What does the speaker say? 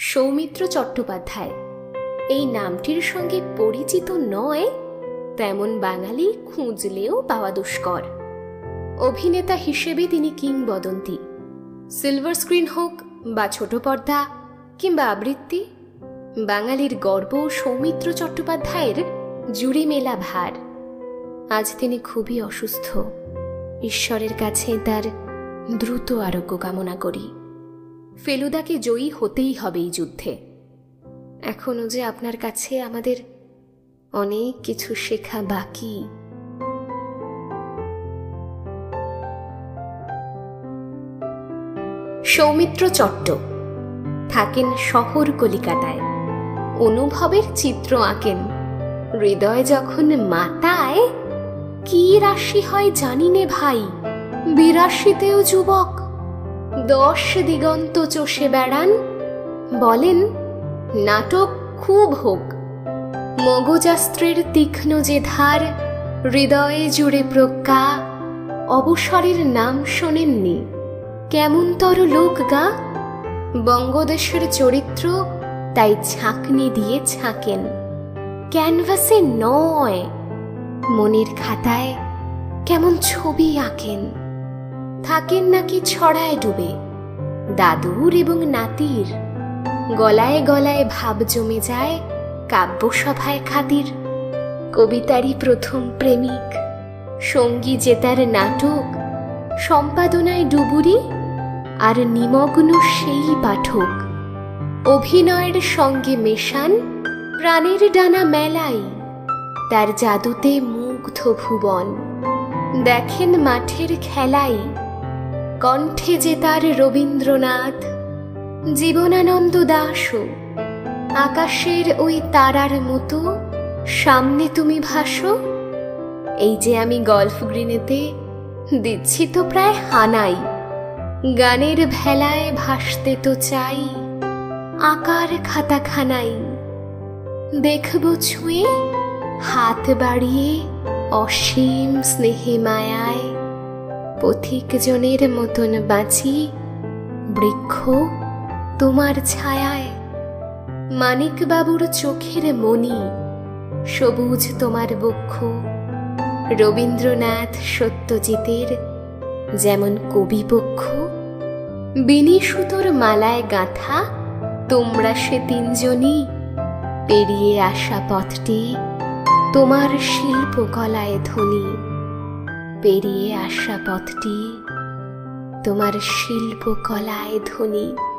সৌমিত্র চট্টোপাধ্যায় এই নামটির সঙ্গে পরিচিত নয় তেমন বাঙালি খুঁজলেও পাওয়া দুষ্কর। অভিনেতা হিসেবে তিনি কিংবদন্তি। সিলভার স্ক্রিন হোক বা ছোট পর্দা কিংবা আবৃত্তি, বাঙালির গর্ব সৌমিত্র চট্টোপাধ্যায়ের জুড়ি মেলা ভার। আজ তিনি খুবই অসুস্থ। ঈশ্বরের কাছে তার দ্রুত আরোগ্য কামনা করি। ফেলুদাকে জয়ী হতেই হবে এই যুদ্ধে। এখনো যে আপনার কাছে আমাদের অনেক কিছু শেখা বাকি। সৌমিত্র চট্ট থাকেন শহর কলিকাতায়। অনুভবের চিত্র আঁকেন। হৃদয় যখন মাতায়, কি রাশি হয় জানি নে ভাই, ৮২তেও যুবক। ১০ দিগন্ত চষে বেড়ান, বলেন নাটক খুব হোক। মগজাস্ত্রের তীক্ষ্ণ যে ধার, হৃদয়ে জুড়ে প্রজ্ঞা। অবসরের নাম শোনেননি, কেমনতর লোক গা। বঙ্গদেশের চরিত্র তাই ছাঁকনি দিয়ে ছাঁকেন, ক্যানভাসে নয়। মনের খাতায় কেমন ছবি আঁকেন। থাকেন নাকি ছড়ায় ডুবে, দাদুর এবং নাতির। গলায় গলায় ভাব জমে যায়, কাব্যসভায় খাতির। কবিতারই প্রথম প্রেমিক, সঙ্গী জেতার নাটক। সম্পাদনায় ডুবুরি, আর নিমগ্ন সেই পাঠক। অভিনয়ের সঙ্গে মেশান, প্রাণের ডানা মেলাই। তার জাদুতে মুগ্ধ ভুবন, দেখেন মাঠের খেলাই। কণ্ঠে যে তার রবীন্দ্রনাথ, জীবনানন্দ দাসও। আকাশের ওই তারার মতো সামনে তুমি ভাসো। এই যে আমি গল্ফ গ্রিনেতে দিচ্ছি তো প্রায় হানাই। গানের ভেলায় ভাসতে তো চাই, আকার খাতাখানাই। দেখব ছুঁয়ে, হাত বাড়িয়ে অসীম স্নেহে মায়ায়। পথিক জনের মতন বাঁচি, বৃক্ষ তোমার ছায়ায়। মানিক বাবুর চোখের মণি, সবুজ তোমার বক্ষ। রবীন্দ্রনাথ সত্যজিতের যেমন কবিপক্ষ। বিনি সুতোর মালায় গাঁথা তোমরা সে তিনজনই। পেরিয়ে আসা পথটি তোমার শিল্পকলায় ধনী। পেরিয়ে আসা পথটি তোমার শিল্পকলায় ধনী।